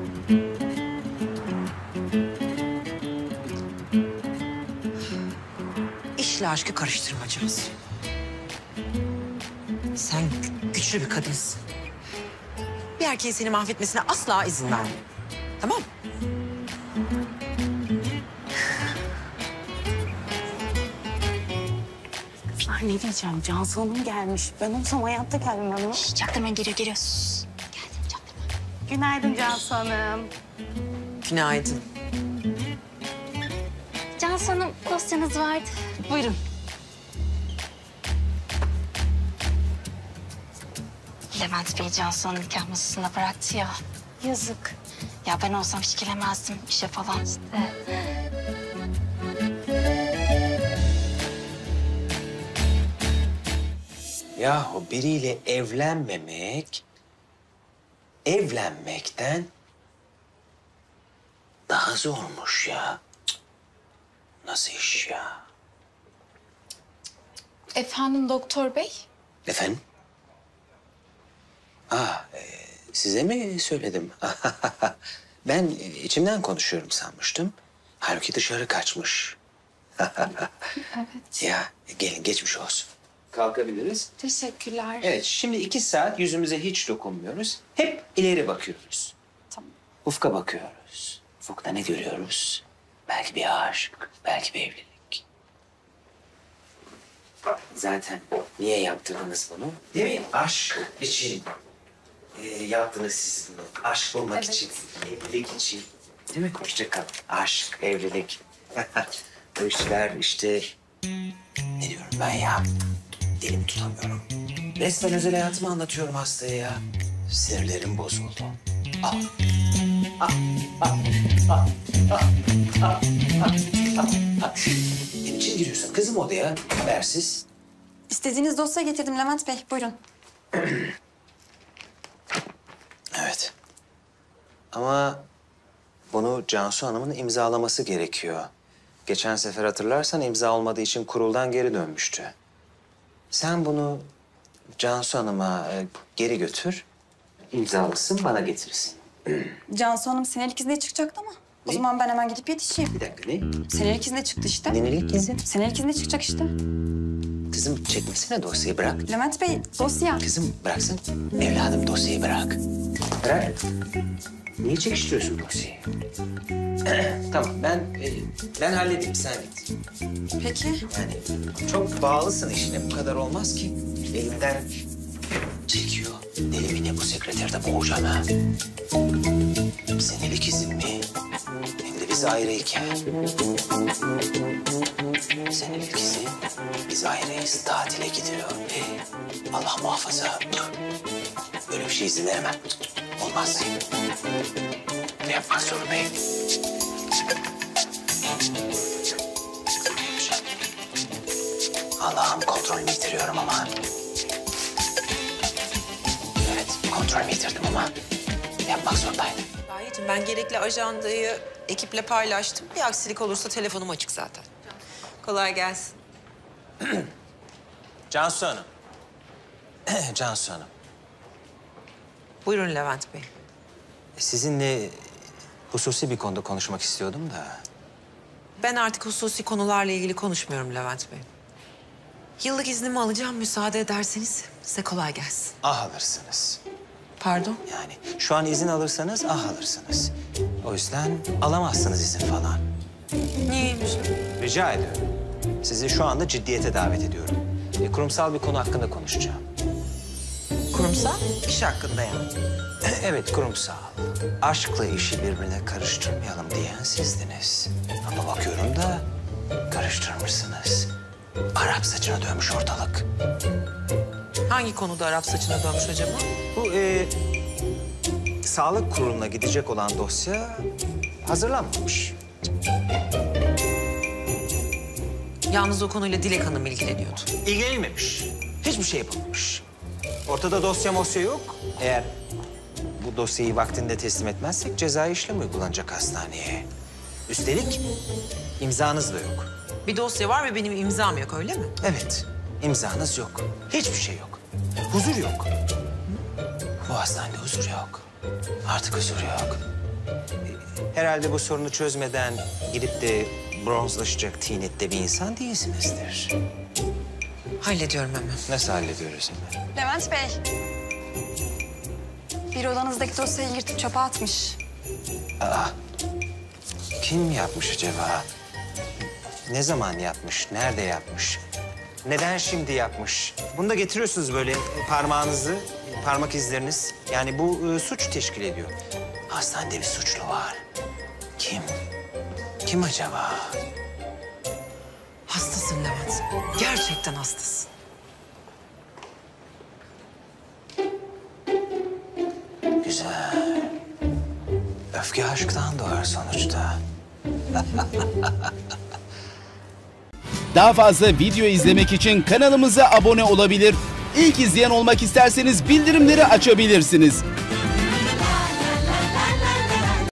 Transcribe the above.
İşle aşkı karıştırmacağız. Sen güçlü bir kadınsın. Bir erkeğin seni mahvetmesine asla izin verme. Tamam mı? Kızlar ne diyeceğim? Cansu Hanım gelmiş. Ben olsam hayatta gelmem. Çaktırmayın, geliyor. Sus. Geldim, çaktırma. Günaydın Cansu Hanım. Günaydın. Cansu Hanım, dosyanız vardı. Buyurun. Levent Bey Cansu Hanım nikah masasına bıraktı ya. Yazık. Ya ben olsam hiç gelemezdim işe falan işte. Yahu biriyle evlenmekten daha zormuş ya. Cık. Nasıl iş ya? Efendim doktor bey? Efendim? Size mi söyledim? Ben içimden konuşuyorum sanmıştım. Halbuki dışarı kaçmış. Evet. Ya gelin geçmiş olsun. Kalkabiliriz. Teşekkürler. Evet, şimdi 2 saat yüzümüze hiç dokunmuyoruz. Hep ileri bakıyoruz. Tamam. Ufka bakıyoruz. Ufukta ne görüyoruz? Belki bir aşk, belki bir evlilik. Zaten niye yaptırdınız bunu? Değil mi? Aşk için yaptınız siz bunu. Aşk bulmak Evet. için, evlilik için. Değil mi? Hoşça kal. Aşk, evlilik. Bu işler işte... Ne diyorum ben ya? Dilimi tutamıyorum. Resmen özel hayatımı anlatıyorum hastaya ya. Sinirlerim bozuldu. Ah. Ne için giriyorsun kızım odaya habersiz? İstediğiniz dosya getirdim Levent Bey. Buyurun. Evet. Ama bunu Cansu Hanım'ın imzalaması gerekiyor. Geçen sefer hatırlarsan imza olmadığı için kuruldan geri dönmüştü. Sen bunu Cansu Hanım'a geri götür. İmzalasın, bana getirsin. Cansu Hanım senelik izne çıkacaktı ama. O Ne? zaman ben hemen gidip yetişeyim. Bir dakika ne? Senelik izne çıktı işte. Nenelik izin. Senelik izne çıkacak işte. Kızım çekmesene dosyayı bırak. Levent Bey dosya. Kızım bıraksın. Evladım dosyayı bırak. Bırak. Niye çekiştiriyorsun dosyayı? Tamam ben halledeyim sen git. Peki. Yani çok bağlısın işine bu kadar olmaz ki. Elinden çekiyor. Deli mi ne bu sekreterde boğacağım ha. Senelik izin mi? Hem de biz ayrıyken. Senelik izin. Biz ayrıyız tatile gidiyor. Allah muhafaza. Böyle bir şey izin veremem. Olmaz. Ne yapmak zorundayım? Allah'ım kontrolümü yitiriyorum ama. Evet, kontrolümü yitirdim ama yapmak zorundaydım. Gayet'im ben gerekli ajandayı ekiple paylaştım. Bir aksilik olursa telefonum açık zaten. Kolay gelsin. Cansu Hanım. Cansu Hanım. Buyurun Levent Bey. Sizinle hususi bir konuda konuşmak istiyordum da. Ben artık hususi konularla ilgili konuşmuyorum Levent Bey. Yıllık iznimi alacağım müsaade ederseniz size kolay gelsin. Alırsınız. Pardon? Yani şu an izin alırsanız alırsınız. O yüzden alamazsınız izin falan. Niyeymiş? Rica ediyorum. Sizi şu anda ciddiyete davet ediyorum. Kurumsal bir konu hakkında konuşacağım. Kurumsal iş hakkında yani. Evet, kurumsal. Aşkla işi birbirine karıştırmayalım diyen sizdiniz. Ama bakıyorum da karıştırmışsınız. Arap saçına dönmüş ortalık. Hangi konuda Arap saçına dönmüş acaba? Bu sağlık kuruluna gidecek olan dosya hazırlanmamış. Yalnız o konuyla Dilek Hanım ilgileniyordu. İlgilenilmemiş. Hiçbir şey yapılmamış. Ortada dosya yok. Eğer bu dosyayı vaktinde teslim etmezsek cezai işlem uygulanacak hastaneye. Üstelik imzanız da yok. Bir dosya var ve benim imzam yok öyle mi? Evet, imzanız yok. Hiçbir şey yok. Huzur yok. Bu hastanede huzur yok. Artık huzur yok. Herhalde bu sorunu çözmeden gidip de bronzlaşacak tinette bir insan değilsinizdir. Hallediyorum hemen. Nasıl hallediyoruz hemen? Levent Bey. Bir odanızdaki dosyayı yırtıp çöpe atmış. Kim yapmış acaba? Ne zaman yapmış? Nerede yapmış? Neden şimdi yapmış? Bunu da getiriyorsunuz böyle parmağınızı, parmak izleriniz. Yani bu suç teşkil ediyor. Hastanede bir suçlu var. Kim? Kim acaba? Hastasın Levent. Gerçekten hastasın. Güzel. Öfke aşktan doğar sonuçta. Daha fazla video izlemek için kanalımıza abone olabilir. İlk izleyen olmak isterseniz bildirimleri açabilirsiniz.